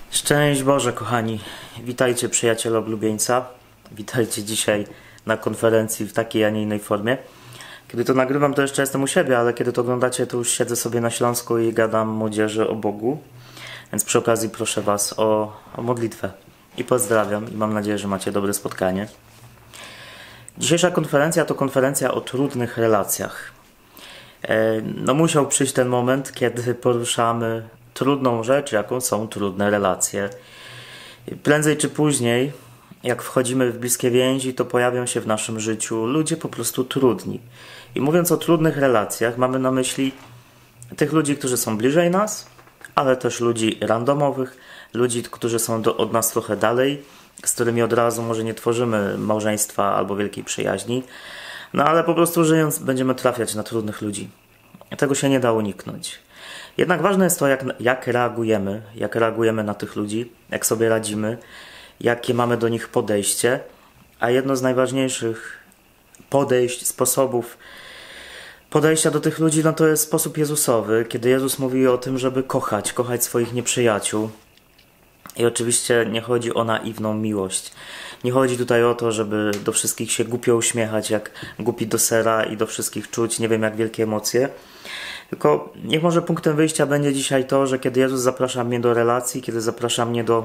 Szczęść Boże, kochani. Witajcie, przyjaciele oblubieńca. Witajcie dzisiaj na konferencji w takiej, a nie innej formie. Kiedy to nagrywam, to jeszcze jestem u siebie, ale kiedy to oglądacie, to już siedzę sobie na Śląsku i gadam młodzieży o Bogu. Więc przy okazji proszę Was o modlitwę. I pozdrawiam i mam nadzieję, że macie dobre spotkanie. Dzisiejsza konferencja to konferencja o trudnych relacjach. No musiał przyjść ten moment, kiedy poruszamy trudną rzecz, jaką są trudne relacje. Prędzej czy później, jak wchodzimy w bliskie więzi, to pojawią się w naszym życiu ludzie po prostu trudni. I mówiąc o trudnych relacjach, mamy na myśli tych ludzi, którzy są bliżej nas, ale też ludzi randomowych, ludzi, którzy są od nas trochę dalej, z którymi od razu może nie tworzymy małżeństwa albo wielkiej przyjaźni, no ale po prostu żyjąc będziemy trafiać na trudnych ludzi. Tego się nie da uniknąć. Jednak ważne jest to, jak reagujemy na tych ludzi, jak sobie radzimy, jakie mamy do nich podejście, a jedno z najważniejszych sposobów podejścia do tych ludzi, no to jest sposób Jezusowy, kiedy Jezus mówi o tym, żeby kochać swoich nieprzyjaciół. I oczywiście nie chodzi o naiwną miłość. Nie chodzi tutaj o to, żeby do wszystkich się głupio uśmiechać, jak głupi do sera i do wszystkich czuć, nie wiem jak wielkie emocje. Tylko niech może punktem wyjścia będzie dzisiaj to, że kiedy Jezus zaprasza mnie do relacji, kiedy zaprasza mnie do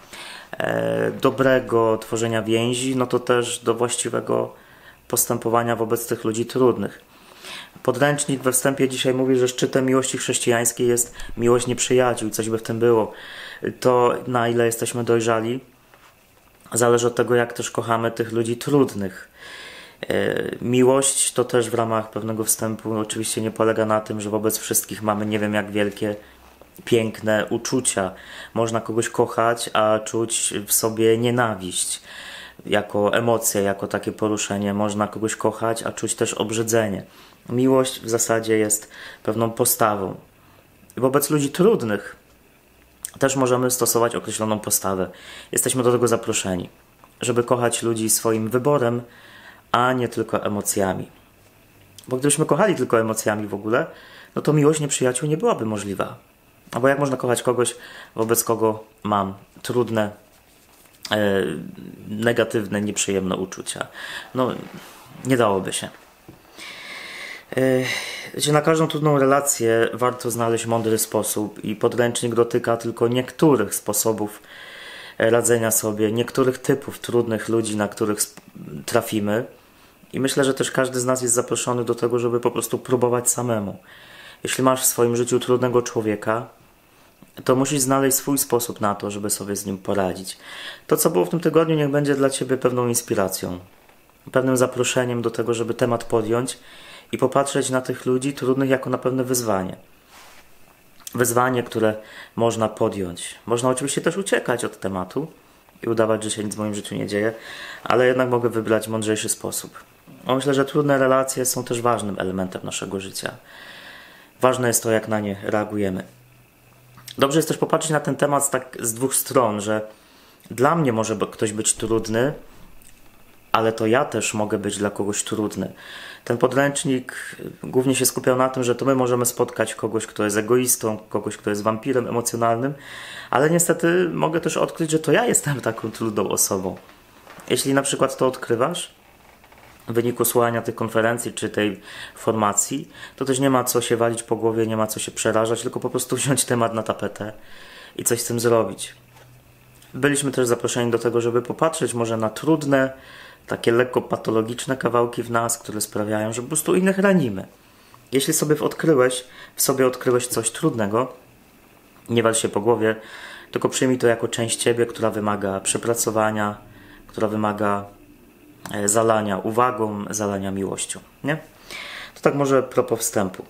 dobrego tworzenia więzi, no to też do właściwego postępowania wobec tych ludzi trudnych. Podręcznik we wstępie dzisiaj mówi, że szczytem miłości chrześcijańskiej jest miłość nieprzyjaciół i coś by w tym było. To na ile jesteśmy dojrzali, zależy od tego, jak też kochamy tych ludzi trudnych. Miłość to też w ramach pewnego wstępu oczywiście nie polega na tym, że wobec wszystkich mamy nie wiem jak wielkie, piękne uczucia. Można kogoś kochać, a czuć w sobie nienawiść. Jako emocje, jako takie poruszenie. Można kogoś kochać, a czuć też obrzydzenie. Miłość w zasadzie jest pewną postawą. Wobec ludzi trudnych też możemy stosować określoną postawę. Jesteśmy do tego zaproszeni, żeby kochać ludzi swoim wyborem, a nie tylko emocjami. Bo gdybyśmy kochali tylko emocjami w ogóle, no to miłość nieprzyjaciół nie byłaby możliwa. Bo jak można kochać kogoś, wobec kogo mam trudne, negatywne, nieprzyjemne uczucia? No, nie dałoby się. Na każdą trudną relację warto znaleźć mądry sposób i podręcznik dotyka tylko niektórych sposobów radzenia sobie, niektórych typów trudnych ludzi, na których trafimy. I myślę, że też każdy z nas jest zaproszony do tego, żeby po prostu próbować samemu. Jeśli masz w swoim życiu trudnego człowieka, to musisz znaleźć swój sposób na to, żeby sobie z nim poradzić. To, co było w tym tygodniu, niech będzie dla Ciebie pewną inspiracją, pewnym zaproszeniem do tego, żeby temat podjąć i popatrzeć na tych ludzi trudnych jako na pewne wyzwanie. Wyzwanie, które można podjąć. Można oczywiście też uciekać od tematu i udawać, że się nic w moim życiu nie dzieje, ale jednak mogę wybrać mądrzejszy sposób. Myślę, że trudne relacje są też ważnym elementem naszego życia. Ważne jest to, jak na nie reagujemy. Dobrze jest też popatrzeć na ten temat z dwóch stron, że dla mnie może ktoś być trudny, ale to ja też mogę być dla kogoś trudny. Ten podręcznik głównie się skupiał na tym, że to my możemy spotkać kogoś, kto jest egoistą, kogoś, kto jest wampirem emocjonalnym, ale niestety mogę też odkryć, że to ja jestem taką trudną osobą. Jeśli na przykład to odkrywasz w wyniku słuchania tych konferencji czy tej formacji, to też nie ma co się walić po głowie, nie ma co się przerażać, tylko po prostu wziąć temat na tapetę i coś z tym zrobić. Byliśmy też zaproszeni do tego, żeby popatrzeć może na trudne, takie lekko patologiczne kawałki w nas, które sprawiają, że po prostu innych ranimy. Jeśli w sobie odkryłeś coś trudnego, nie wal się po głowie, tylko przyjmij to jako część Ciebie, która wymaga przepracowania, która wymaga zalania uwagą, zalania miłością. Nie? To tak może propos wstępu.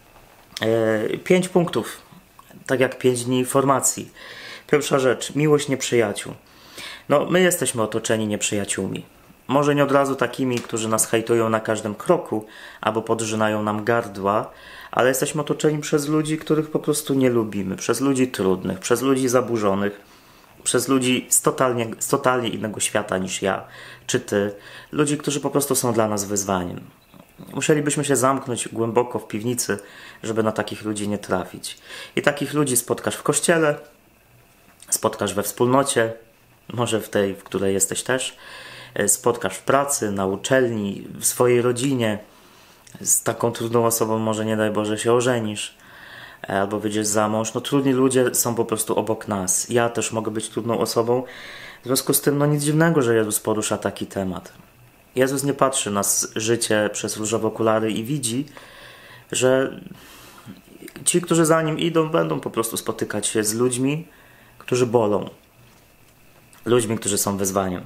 5 punktów, tak jak 5 dni formacji. Pierwsza rzecz, miłość nieprzyjaciół. No, my jesteśmy otoczeni nieprzyjaciółmi. Może nie od razu takimi, którzy nas hejtują na każdym kroku, albo podrzynają nam gardła, ale jesteśmy otoczeni przez ludzi, których po prostu nie lubimy, przez ludzi trudnych, przez ludzi zaburzonych, przez ludzi z totalnie innego świata niż ja, czy ty, ludzi, którzy po prostu są dla nas wyzwaniem. Musielibyśmy się zamknąć głęboko w piwnicy, żeby na takich ludzi nie trafić. I takich ludzi spotkasz w kościele, spotkasz we wspólnocie, może w tej, w której jesteś też, spotkasz w pracy, na uczelni, w swojej rodzinie, z taką trudną osobą może nie daj Boże się ożenisz, albo wyjdziesz za mąż. No trudni ludzie są po prostu obok nas. Ja też mogę być trudną osobą. W związku z tym no nic dziwnego, że Jezus porusza taki temat. Jezus nie patrzy na życie przez różowe okulary i widzi, że ci, którzy za Nim idą, będą po prostu spotykać się z ludźmi, którzy bolą. Ludźmi, którzy są wyzwaniem.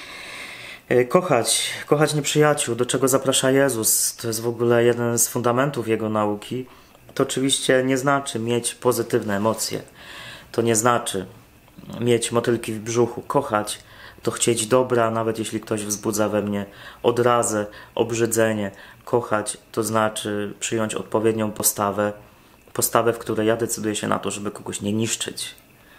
Kochać nieprzyjaciół, do czego zaprasza Jezus, to jest w ogóle jeden z fundamentów Jego nauki. To oczywiście nie znaczy mieć pozytywne emocje. To nie znaczy mieć motylki w brzuchu. Kochać to chcieć dobra, nawet jeśli ktoś wzbudza we mnie odrazę, obrzydzenie. Kochać to znaczy przyjąć odpowiednią postawę, w której ja decyduję się na to, żeby kogoś nie niszczyć.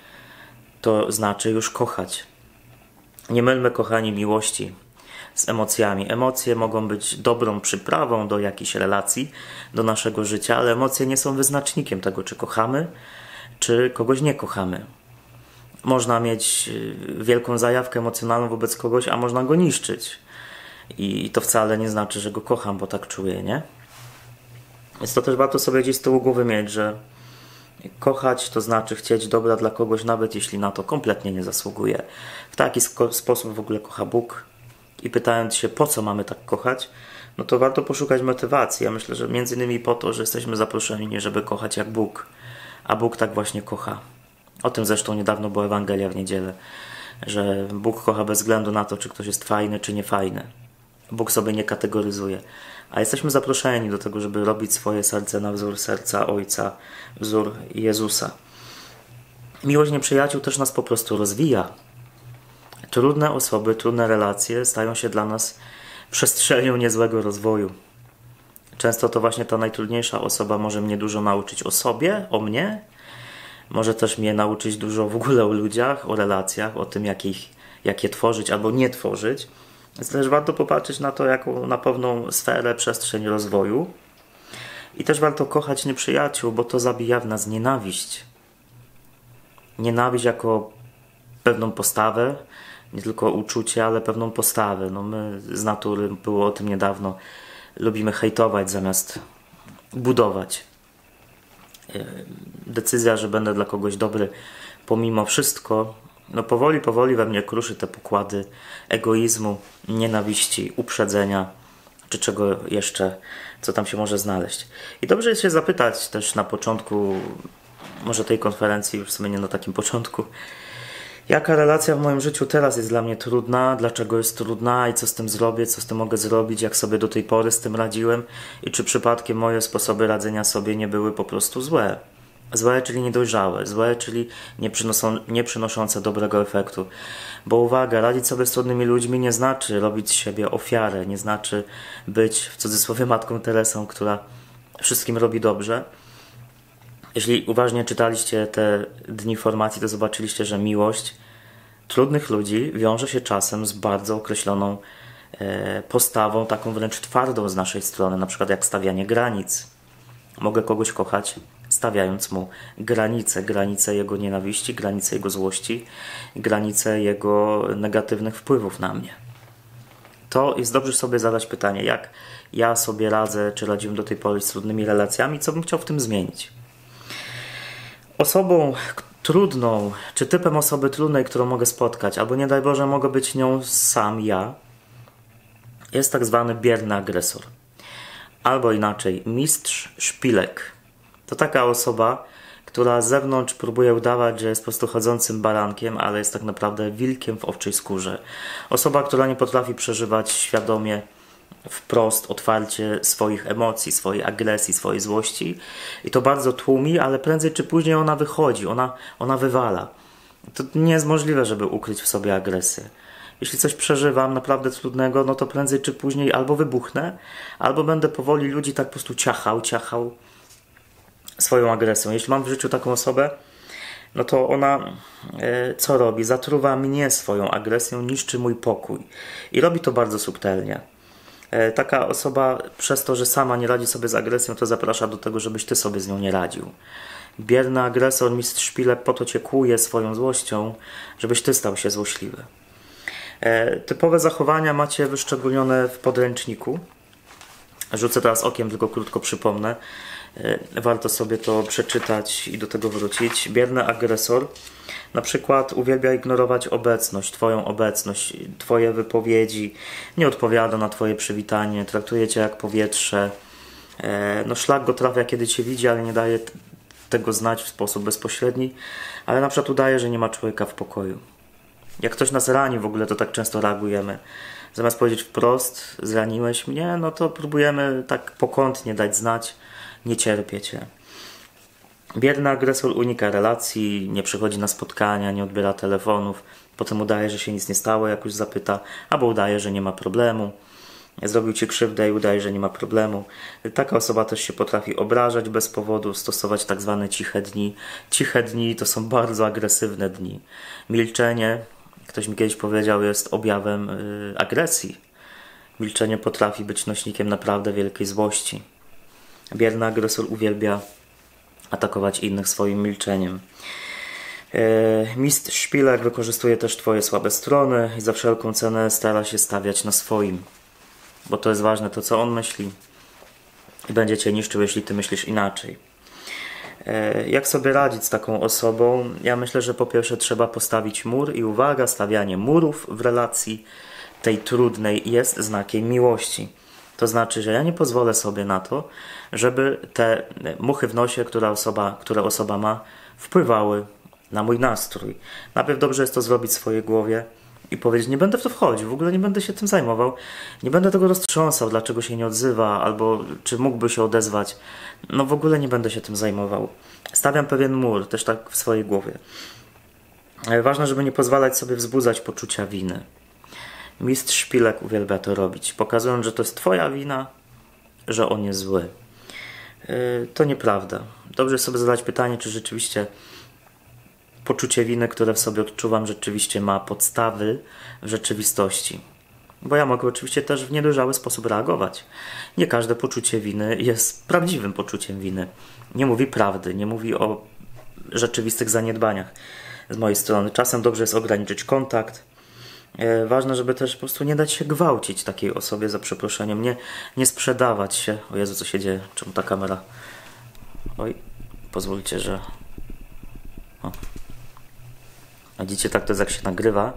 To znaczy już kochać. Nie mylmy, kochani, miłości z emocjami. Emocje mogą być dobrą przyprawą do jakiejś relacji, do naszego życia, ale emocje nie są wyznacznikiem tego, czy kochamy, czy kogoś nie kochamy. Można mieć wielką zajawkę emocjonalną wobec kogoś, a można go niszczyć. I to wcale nie znaczy, że go kocham, bo tak czuję, nie? Więc to też warto sobie gdzieś z tyłu głowy mieć, że kochać to znaczy chcieć dobra dla kogoś, nawet jeśli na to kompletnie nie zasługuje. W taki sposób w ogóle kocha Bóg. I pytając się, po co mamy tak kochać, no to warto poszukać motywacji. Ja myślę, że między innymi po to, że jesteśmy zaproszeni, nie żeby kochać jak Bóg. A Bóg tak właśnie kocha. O tym zresztą niedawno była Ewangelia w niedzielę, że Bóg kocha bez względu na to, czy ktoś jest fajny, czy niefajny. Bóg sobie nie kategoryzuje. A jesteśmy zaproszeni do tego, żeby robić swoje serce na wzór serca Ojca, wzór Jezusa. Miłość nieprzyjaciół też nas po prostu rozwija. Trudne osoby, trudne relacje stają się dla nas przestrzenią niezłego rozwoju. Często to właśnie ta najtrudniejsza osoba może mnie dużo nauczyć o sobie, o mnie. Może też mnie nauczyć dużo w ogóle o ludziach, o relacjach, o tym, jak je tworzyć albo nie tworzyć. Więc też warto popatrzeć na to jako na pewną sferę, przestrzeń rozwoju. I też warto kochać nieprzyjaciół, bo to zabija w nas nienawiść. Nienawiść jako pewną postawę, nie tylko uczucie, ale pewną postawę. No my z natury, było o tym niedawno, lubimy hejtować zamiast budować. Decyzja, że będę dla kogoś dobry pomimo wszystko, no powoli we mnie kruszy te pokłady egoizmu, nienawiści, uprzedzenia, czy czego jeszcze, co tam się może znaleźć. I dobrze jest się zapytać też na początku, może tej konferencji, już w sumie nie na takim początku, jaka relacja w moim życiu teraz jest dla mnie trudna, dlaczego jest trudna i co z tym zrobię, co z tym mogę zrobić, jak sobie do tej pory z tym radziłem i czy przypadkiem moje sposoby radzenia sobie nie były po prostu złe. Złe, czyli niedojrzałe, złe, czyli nie przynoszące dobrego efektu. Bo uwaga, radzić sobie z trudnymi ludźmi nie znaczy robić z siebie ofiarę, nie znaczy być w cudzysłowie Matką Teresą, która wszystkim robi dobrze. Jeśli uważnie czytaliście te dni formacji, to zobaczyliście, że miłość trudnych ludzi wiąże się czasem z bardzo określoną postawą, taką wręcz twardą z naszej strony, na przykład jak stawianie granic. Mogę kogoś kochać, stawiając mu granice jego nienawiści, granice jego złości, granice jego negatywnych wpływów na mnie. To jest dobrze sobie zadać pytanie, jak ja sobie radzę, czy radziłem do tej pory z trudnymi relacjami, co bym chciał w tym zmienić. Osobą trudną, czy typem osoby trudnej, którą mogę spotkać, albo nie daj Boże, mogę być nią sam ja, jest tak zwany bierny agresor. Albo inaczej, mistrz szpilek. To taka osoba, która z zewnątrz próbuje udawać, że jest po prostu chodzącym barankiem, ale jest tak naprawdę wilkiem w owczej skórze. Osoba, która nie potrafi przeżywać świadomie, wprost, otwarcie swoich emocji, swojej agresji, swojej złości. I to bardzo tłumi, ale prędzej czy później ona wychodzi, ona wywala. To nie jest możliwe, żeby ukryć w sobie agresję. Jeśli coś przeżywam naprawdę trudnego, no to prędzej czy później albo wybuchnę, albo będę powoli ludzi tak po prostu ciachał swoją agresją. Jeśli mam w życiu taką osobę, no to ona co robi? Zatruwa mnie swoją agresją, niszczy mój pokój. I robi to bardzo subtelnie. Taka osoba przez to, że sama nie radzi sobie z agresją, to zaprasza do tego, żebyś ty sobie z nią nie radził. Bierny agresor, mistrz szpilek po to cię kłuje swoją złością, żebyś ty stał się złośliwy. Typowe zachowania macie wyszczególnione w podręczniku. Rzucę teraz okiem, tylko krótko przypomnę. Warto sobie to przeczytać i do tego wrócić. Bierny agresor na przykład uwielbia ignorować obecność, twoją obecność, twoje wypowiedzi, nie odpowiada na twoje przywitanie, traktuje cię jak powietrze. No szlak go trafia, kiedy cię widzi, ale nie daje tego znać w sposób bezpośredni, ale na przykład udaje, że nie ma człowieka w pokoju. Jak ktoś nas rani, w ogóle to tak często reagujemy. Zamiast powiedzieć wprost, zraniłeś mnie, no to próbujemy tak pokątnie dać znać, nie cierpię cię. Bierny agresor unika relacji, nie przychodzi na spotkania, nie odbiera telefonów, potem udaje, że się nic nie stało, jak już zapyta, albo udaje, że nie ma problemu. Zrobił ci krzywdę i udaje, że nie ma problemu. Taka osoba też się potrafi obrażać bez powodu, stosować tak zwane ciche dni. Ciche dni to są bardzo agresywne dni. Milczenie, ktoś mi kiedyś powiedział, jest objawem agresji. Milczenie potrafi być nośnikiem naprawdę wielkiej złości. Bierny agresor uwielbia atakować innych swoim milczeniem. Mistrz szpilek wykorzystuje też twoje słabe strony i za wszelką cenę stara się stawiać na swoim. Bo to jest ważne, to co on myśli i będzie cię niszczył, jeśli ty myślisz inaczej. Jak sobie radzić z taką osobą? Ja myślę, że po pierwsze trzeba postawić mur i uwaga, stawianie murów w relacji tej trudnej jest znakiem miłości. To znaczy, że ja nie pozwolę sobie na to, żeby te muchy w nosie, które osoba ma, wpływały na mój nastrój. Najpierw dobrze jest to zrobić w swojej głowie i powiedzieć, nie będę w to wchodził, w ogóle nie będę się tym zajmował, nie będę tego roztrząsał, dlaczego się nie odzywa, albo czy mógłby się odezwać. No w ogóle nie będę się tym zajmował. Stawiam pewien mur, też tak w swojej głowie. Ważne, żeby nie pozwalać sobie wzbudzać poczucia winy. Mistrz szpilek uwielbia to robić, pokazując, że to jest twoja wina, że on jest zły. To nieprawda. Dobrze sobie zadać pytanie, czy rzeczywiście poczucie winy, które w sobie odczuwam, rzeczywiście ma podstawy w rzeczywistości. Bo ja mogę oczywiście też w niedojrzały sposób reagować. Nie każde poczucie winy jest prawdziwym poczuciem winy. Nie mówi prawdy, nie mówi o rzeczywistych zaniedbaniach z mojej strony. Czasem dobrze jest ograniczyć kontakt. Ważne, żeby też po prostu nie dać się gwałcić takiej osobie, za przeproszeniem, nie sprzedawać się. O Jezu, co się dzieje? Czemu ta kamera? Oj, pozwólcie, że... O. A widzicie, tak to jest, jak się nagrywa.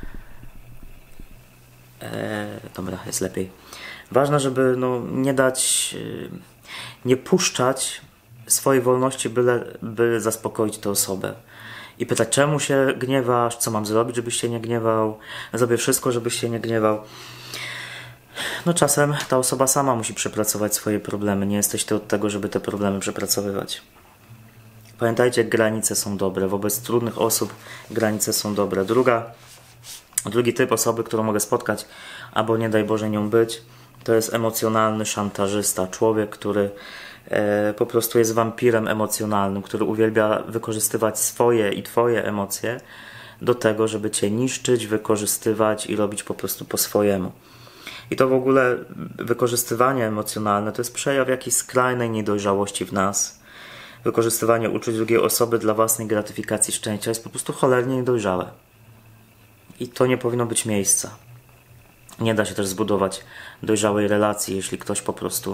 Dobra, jest lepiej. Ważne, żeby nie dać, nie puszczać swojej wolności, by zaspokoić tę osobę. I pytać, czemu się gniewasz, co mam zrobić, żebyś się nie gniewał, zrobię wszystko, żebyś się nie gniewał. No czasem ta osoba sama musi przepracować swoje problemy, nie jesteś ty od tego, żeby te problemy przepracowywać. Pamiętajcie, granice są dobre, wobec trudnych osób granice są dobre. Drugi typ osoby, którą mogę spotkać, albo nie daj Boże nią być, to jest emocjonalny szantażysta, człowiek, który po prostu jest wampirem emocjonalnym, który uwielbia wykorzystywać swoje i twoje emocje do tego, żeby cię niszczyć, wykorzystywać i robić po prostu po swojemu. I to w ogóle wykorzystywanie emocjonalne to jest przejaw jakiejś skrajnej niedojrzałości w nas. Wykorzystywanie uczuć drugiej osoby dla własnej gratyfikacji szczęścia jest po prostu cholernie niedojrzałe. I to nie powinno być miejsca. Nie da się też zbudować dojrzałej relacji, jeśli ktoś po prostu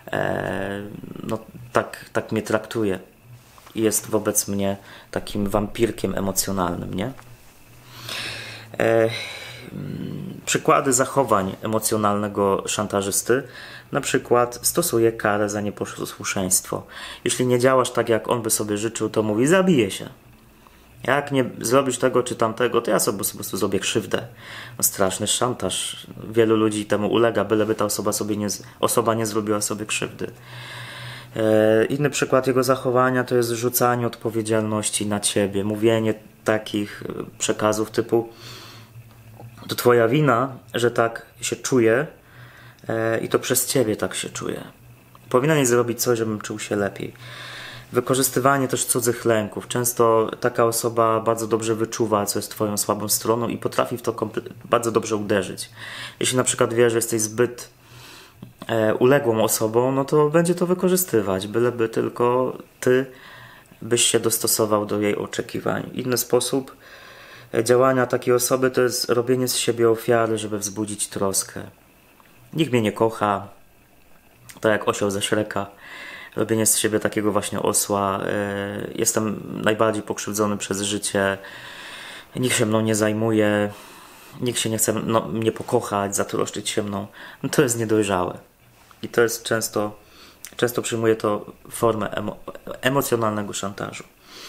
tak mnie traktuje i jest wobec mnie takim wampirkiem emocjonalnym, nie? Przykłady zachowań emocjonalnego szantażysty. Na przykład stosuje karę za nieposłuszeństwo. Jeśli nie działasz tak, jak on by sobie życzył, to mówi, zabiję się. Jak nie zrobisz tego czy tamtego, to ja sobie po prostu zrobię krzywdę. No, straszny szantaż. Wielu ludzi temu ulega, byleby ta osoba nie zrobiła sobie krzywdy. Inny przykład jego zachowania to jest rzucanie odpowiedzialności na ciebie. Mówienie takich przekazów typu to twoja wina, że tak się czuję i to przez ciebie tak się czuję. Powinieneś zrobić coś, żebym czuł się lepiej. Wykorzystywanie też cudzych lęków. Często taka osoba bardzo dobrze wyczuwa, co jest twoją słabą stroną i potrafi w to bardzo dobrze uderzyć. Jeśli na przykład wie, że jesteś zbyt uległą osobą, no to będzie to wykorzystywać, byleby tylko ty byś się dostosował do jej oczekiwań. Inny sposób działania takiej osoby to jest robienie z siebie ofiary, żeby wzbudzić troskę. Nikt mnie nie kocha, tak jak osioł ze Shreka. Robienie z siebie takiego właśnie osła. Jestem najbardziej pokrzywdzony przez życie. Nikt się mną nie zajmuje. Nikt się nie chce mnie pokochać, zatroszczyć się mną. No to jest niedojrzałe. I to jest często przyjmuje to formę emocjonalnego szantażu.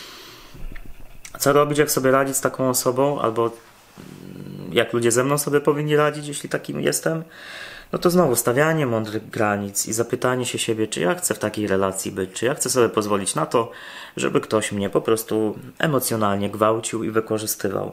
Co robić, jak sobie radzić z taką osobą, albo jak ludzie ze mną sobie powinni radzić, jeśli takim jestem? No to znowu stawianie mądrych granic i zapytanie się siebie, czy ja chcę w takiej relacji być, czy ja chcę sobie pozwolić na to, żeby ktoś mnie po prostu emocjonalnie gwałcił i wykorzystywał.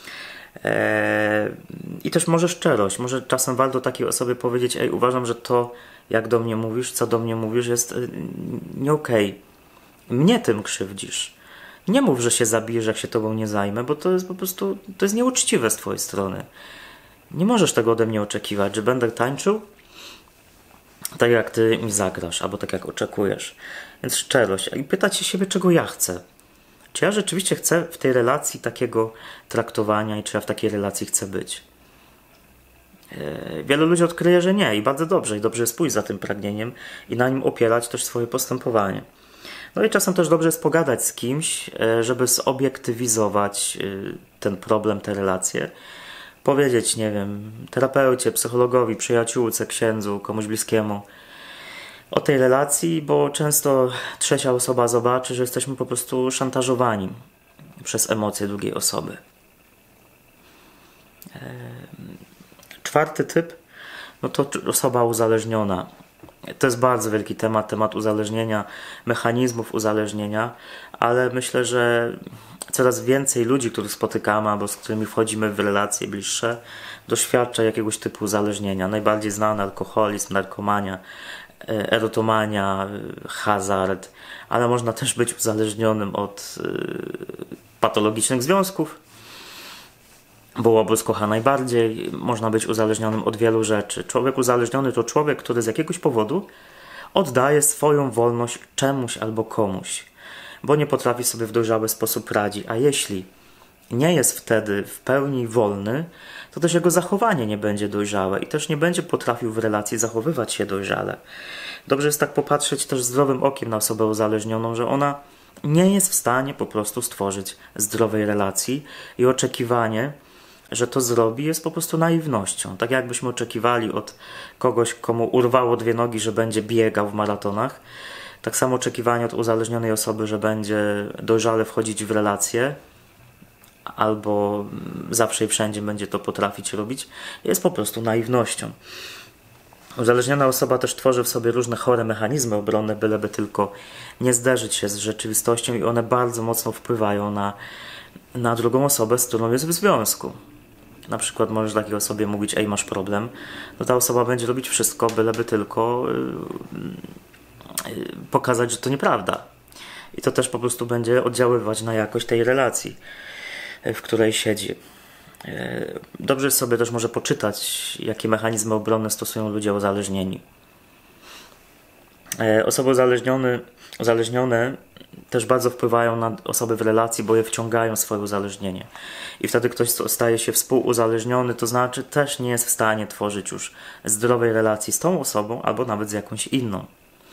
I też może szczerość, może czasem warto takiej osobie powiedzieć: ej, uważam, że to, jak do mnie mówisz, co do mnie mówisz, jest nie okej. Mnie tym krzywdzisz. Nie mów, że się zabijesz, jak się tobą nie zajmę, bo to jest po prostu, to jest nieuczciwe z twojej strony. Nie możesz tego ode mnie oczekiwać, że będę tańczył tak, jak ty mi zagrasz, albo tak, jak oczekujesz. Więc szczerość. I pytać się siebie, czego ja chcę. Czy ja rzeczywiście chcę w tej relacji takiego traktowania i czy ja w takiej relacji chcę być? Wielu ludzi odkryje, że nie i bardzo dobrze. I dobrze jest pójść za tym pragnieniem i na nim opierać też swoje postępowanie. No i czasem też dobrze jest pogadać z kimś, żeby zobiektywizować ten problem, te relacje. Powiedzieć, nie wiem, terapeucie, psychologowi, przyjaciółce, księdzu, komuś bliskiemu o tej relacji, bo często trzecia osoba zobaczy, że jesteśmy po prostu szantażowani przez emocje drugiej osoby. Czwarty typ, no to osoba uzależniona. To jest bardzo wielki temat uzależnienia, mechanizmów uzależnienia, ale myślę, że coraz więcej ludzi, których spotykamy albo z którymi wchodzimy w relacje bliższe, doświadcza jakiegoś typu uzależnienia. Najbardziej znany alkoholizm, narkomania, erotomania, hazard, ale można też być uzależnionym od patologicznych związków, bo łobuz kocha najbardziej. Można być uzależnionym od wielu rzeczy. Człowiek uzależniony to człowiek, który z jakiegoś powodu oddaje swoją wolność czemuś albo komuś, bo nie potrafi sobie w dojrzały sposób radzić. A jeśli nie jest wtedy w pełni wolny, to też jego zachowanie nie będzie dojrzałe i też nie będzie potrafił w relacji zachowywać się dojrzale. Dobrze jest tak popatrzeć też zdrowym okiem na osobę uzależnioną, że ona nie jest w stanie po prostu stworzyć zdrowej relacji i oczekiwanie, że to zrobi, jest po prostu naiwnością. Tak jakbyśmy oczekiwali od kogoś, komu urwało 2 nogi, że będzie biegał w maratonach, tak samo oczekiwanie od uzależnionej osoby, że będzie dojrzale wchodzić w relacje albo zawsze i wszędzie będzie to potrafić robić, jest po prostu naiwnością. Uzależniona osoba też tworzy w sobie różne chore mechanizmy obronne, byleby tylko nie zderzyć się z rzeczywistością i one bardzo mocno wpływają na drugą osobę, z którą jest w związku. Na przykład możesz takiej osobie mówić: ej, masz problem, no ta osoba będzie robić wszystko, byleby tylko pokazać, że to nieprawda. I to też po prostu będzie oddziaływać na jakość tej relacji, w której siedzi. Dobrze jest sobie też może poczytać, jakie mechanizmy obronne stosują ludzie uzależnieni. Osoby uzależnione też bardzo wpływają na osoby w relacji, bo je wciągają w swoje uzależnienie. I wtedy ktoś staje się współuzależniony, to znaczy też nie jest w stanie tworzyć już zdrowej relacji z tą osobą, albo nawet z jakąś inną.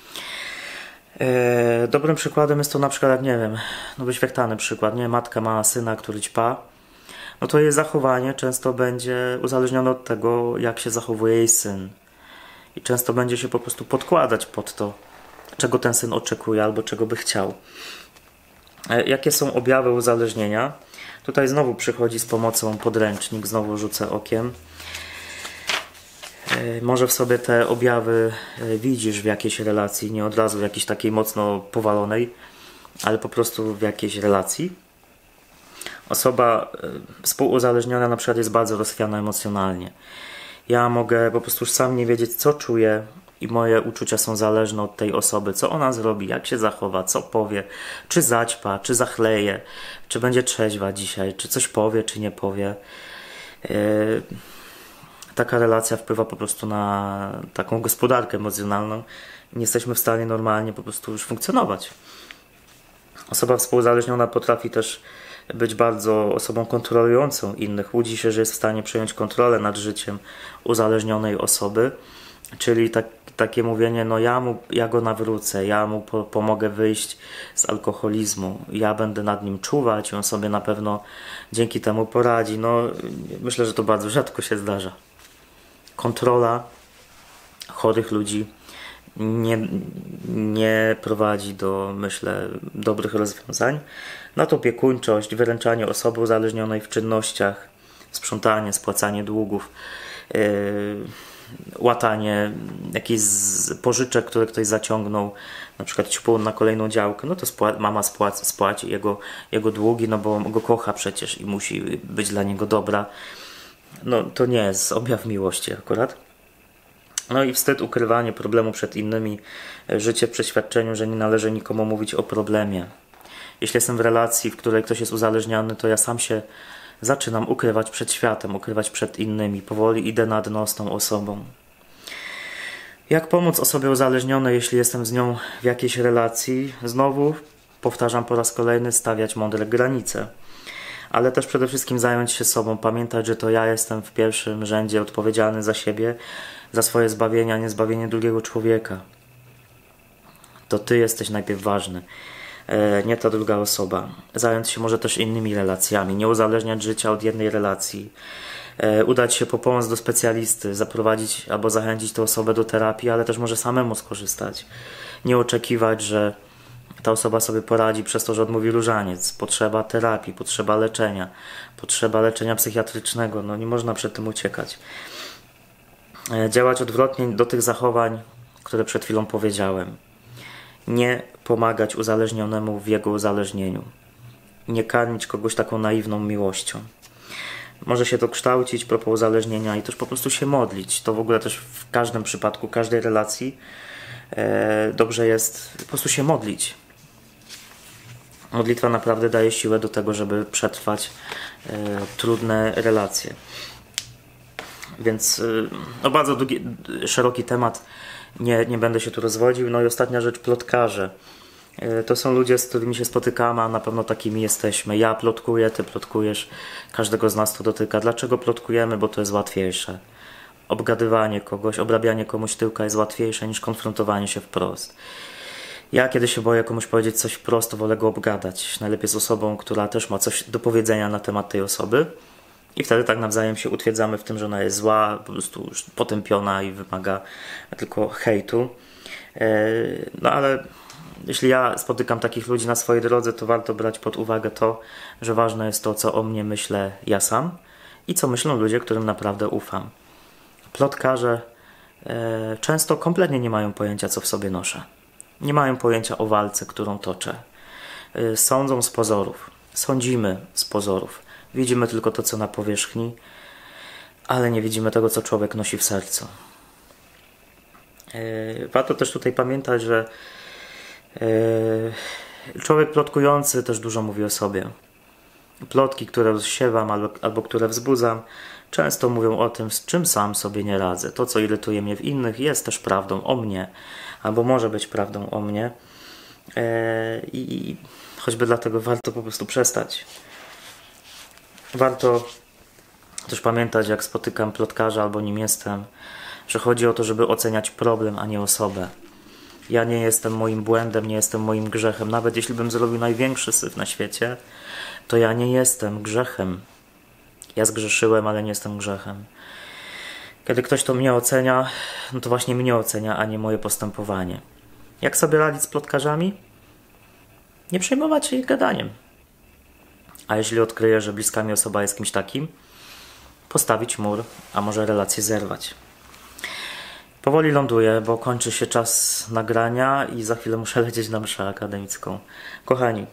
Dobrym przykładem jest to na przykład, jak nie wiem, wyświetlany przykład, nie? Matka ma syna, który ćpa, no to jej zachowanie często będzie uzależnione od tego, jak się zachowuje jej syn. I często będzie się po prostu podkładać pod to, czego ten syn oczekuje albo czego by chciał. Jakie są objawy uzależnienia? Tutaj znowu przychodzi z pomocą podręcznik, znowu rzucę okiem. Może w sobie te objawy widzisz w jakiejś relacji, nie od razu w jakiejś takiej mocno powalonej, ale po prostu w jakiejś relacji. Osoba współuzależniona na przykład jest bardzo rozchwiana emocjonalnie. Ja mogę po prostu już sam nie wiedzieć, co czuję i moje uczucia są zależne od tej osoby, co ona zrobi, jak się zachowa, co powie, czy zaćpa, czy zachleje, czy będzie trzeźwa dzisiaj, czy coś powie, czy nie powie. Taka relacja wpływa po prostu na taką gospodarkę emocjonalną. Nie jesteśmy w stanie normalnie po prostu już funkcjonować. Osoba współuzależniona potrafi też być bardzo osobą kontrolującą innych. Łudzi się, że jest w stanie przejąć kontrolę nad życiem uzależnionej osoby, czyli takie mówienie, no ja go nawrócę, ja mu pomogę wyjść z alkoholizmu, ja będę nad nim czuwać i on sobie na pewno dzięki temu poradzi. No, myślę, że to bardzo rzadko się zdarza. Kontrola chorych ludzi nie prowadzi do, myślę, dobrych rozwiązań. Na to opiekuńczość, wyręczanie osoby uzależnionej w czynnościach, sprzątanie, spłacanie długów, łatanie jakichś pożyczek, które ktoś zaciągnął, na przykład ćpał na kolejną działkę, no to mama spłaci jego długi, no bo go kocha przecież i musi być dla niego dobra. No to nie jest objaw miłości akurat. No i wstyd, ukrywanie problemu przed innymi, życie w przeświadczeniu, że nie należy nikomu mówić o problemie. Jeśli jestem w relacji, w której ktoś jest uzależniony, to ja sam się zaczynam ukrywać przed światem, ukrywać przed innymi. Powoli idę na dno z tą osobą. Jak pomóc osobie uzależnionej, jeśli jestem z nią w jakiejś relacji? Znowu, powtarzam po raz kolejny, stawiać mądre granice. Ale też przede wszystkim zająć się sobą. Pamiętać, że to ja jestem w pierwszym rzędzie odpowiedzialny za siebie, za swoje zbawienie, a nie zbawienie drugiego człowieka. To ty jesteś najpierw ważny, nie ta druga osoba. Zająć się może też innymi relacjami, nie uzależniać życia od jednej relacji. Udać się po pomoc do specjalisty, zaprowadzić albo zachęcić tę osobę do terapii, ale też może samemu skorzystać. Nie oczekiwać, że ta osoba sobie poradzi przez to, że odmówi różaniec. Potrzeba terapii, potrzeba leczenia psychiatrycznego. No nie można przed tym uciekać. Działać odwrotnie do tych zachowań, które przed chwilą powiedziałem. Nie pomagać uzależnionemu w jego uzależnieniu. Nie karmić kogoś taką naiwną miłością. Może się to kształcić propos uzależnienia i też po prostu się modlić. To w ogóle też w każdym przypadku, każdej relacji dobrze jest po prostu się modlić. Modlitwa naprawdę daje siłę do tego, żeby przetrwać trudne relacje. Więc no bardzo szeroki temat, nie będę się tu rozwodził. No i ostatnia rzecz, plotkarze. To są ludzie, z którymi się spotykamy, a na pewno takimi jesteśmy. Ja plotkuję, ty plotkujesz, każdego z nas to dotyka. Dlaczego plotkujemy? Bo to jest łatwiejsze. Obgadywanie kogoś, obrabianie komuś tyłka jest łatwiejsze niż konfrontowanie się wprost. Ja kiedy się boję komuś powiedzieć coś wprost, to wolę go obgadać. Najlepiej z osobą, która też ma coś do powiedzenia na temat tej osoby. I wtedy tak nawzajem się utwierdzamy w tym, że ona jest zła, po prostu już potępiona i wymaga tylko hejtu. No ale jeśli ja spotykam takich ludzi na swojej drodze, to warto brać pod uwagę to, że ważne jest to, co o mnie myślę ja sam i co myślą ludzie, którym naprawdę ufam. Plotkarze często kompletnie nie mają pojęcia, co w sobie noszę. Nie mają pojęcia o walce, którą toczę. Sądzą z pozorów. Sądzimy z pozorów. Widzimy tylko to, co na powierzchni, ale nie widzimy tego, co człowiek nosi w sercu. Warto też tutaj pamiętać, że człowiek plotkujący też dużo mówi o sobie. Plotki, które rozsiewam albo które wzbudzam, często mówią o tym, z czym sam sobie nie radzę. To, co irytuje mnie w innych, jest też prawdą o mnie, albo może być prawdą o mnie. I choćby dlatego warto po prostu przestać. Warto też pamiętać, jak spotykam plotkarza albo nim jestem, że chodzi o to, żeby oceniać problem, a nie osobę. Ja nie jestem moim błędem, nie jestem moim grzechem. Nawet jeśli bym zrobił największy syf na świecie, to ja nie jestem grzechem. Ja zgrzeszyłem, ale nie jestem grzechem. Kiedy ktoś to mnie ocenia, no to właśnie mnie ocenia, a nie moje postępowanie. Jak sobie radzić z plotkarzami? Nie przejmować się ich gadaniem. A jeśli odkryję, że bliska mi osoba jest kimś takim, postawić mur, a może relację zerwać. Powoli ląduję, bo kończy się czas nagrania i za chwilę muszę lecieć na mszę akademicką. Kochani,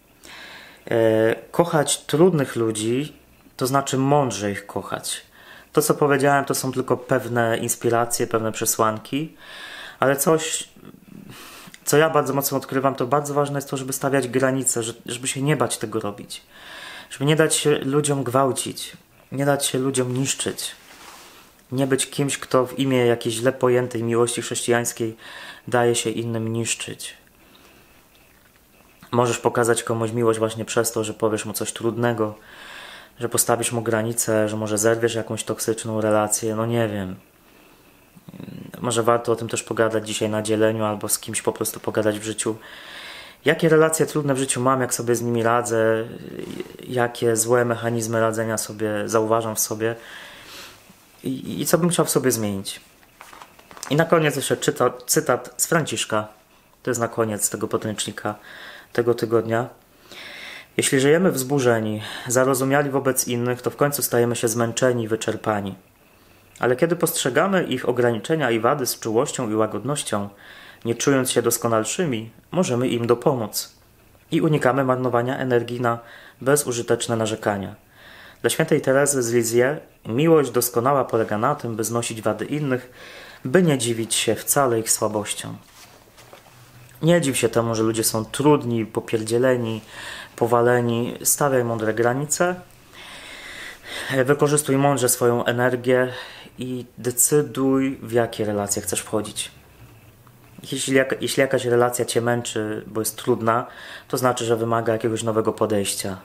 kochać trudnych ludzi to znaczy mądrze ich kochać. To, co powiedziałem, to są tylko pewne inspiracje, pewne przesłanki, ale coś, co ja bardzo mocno odkrywam, to bardzo ważne jest to, żeby stawiać granice, żeby się nie bać tego robić. Żeby nie dać się ludziom gwałcić, nie dać się ludziom niszczyć. Nie być kimś, kto w imię jakiejś źle pojętej miłości chrześcijańskiej daje się innym niszczyć. Możesz pokazać komuś miłość właśnie przez to, że powiesz mu coś trudnego, że postawisz mu granicę, że może zerwiesz jakąś toksyczną relację, no nie wiem. Może warto o tym też pogadać dzisiaj na dzieleniu, albo z kimś po prostu pogadać w życiu. Jakie relacje trudne w życiu mam, jak sobie z nimi radzę, jakie złe mechanizmy radzenia sobie zauważam w sobie i co bym chciał w sobie zmienić. I na koniec jeszcze cytat z Franciszka. To jest na koniec tego podręcznika tego tygodnia. Jeśli żyjemy wzburzeni, zarozumiali wobec innych, to w końcu stajemy się zmęczeni i wyczerpani. Ale kiedy postrzegamy ich ograniczenia i wady z czułością i łagodnością, nie czując się doskonalszymi, możemy im dopomóc. I unikamy marnowania energii na bezużyteczne narzekania. Dla świętej Terezy z Lisieux miłość doskonała polega na tym, by znosić wady innych, by nie dziwić się wcale ich słabościom. Nie dziw się temu, że ludzie są trudni, popierdzieleni, powaleni. Stawiaj mądre granice, wykorzystuj mądrze swoją energię i decyduj, w jakie relacje chcesz wchodzić. Jeśli jakaś relacja cię męczy, bo jest trudna, to znaczy, że wymaga jakiegoś nowego podejścia.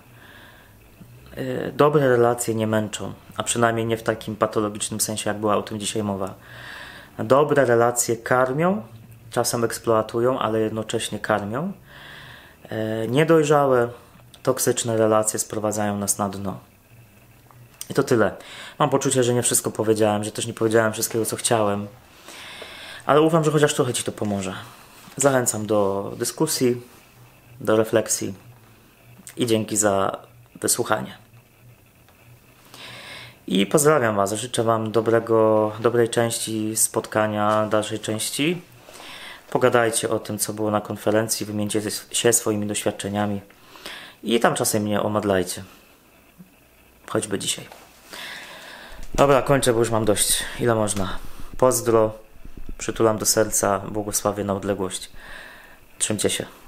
Dobre relacje nie męczą, a przynajmniej nie w takim patologicznym sensie, jak była o tym dzisiaj mowa. Dobre relacje karmią, czasem eksploatują, ale jednocześnie karmią. Niedojrzałe, toksyczne relacje sprowadzają nas na dno. I to tyle. Mam poczucie, że nie wszystko powiedziałem, że też nie powiedziałem wszystkiego, co chciałem. Ale ufam, że chociaż trochę ci to pomoże. Zachęcam do dyskusji, do refleksji i dzięki za wysłuchanie. I pozdrawiam Was. Życzę Wam dobrej części spotkania, dalszej części. Pogadajcie o tym, co było na konferencji, wymieńcie się swoimi doświadczeniami i tam czasem mnie omodlajcie. Choćby dzisiaj. Dobra, kończę, bo już mam dość. Ile można. Pozdro, przytulam do serca, błogosławię na odległość. Trzymcie się.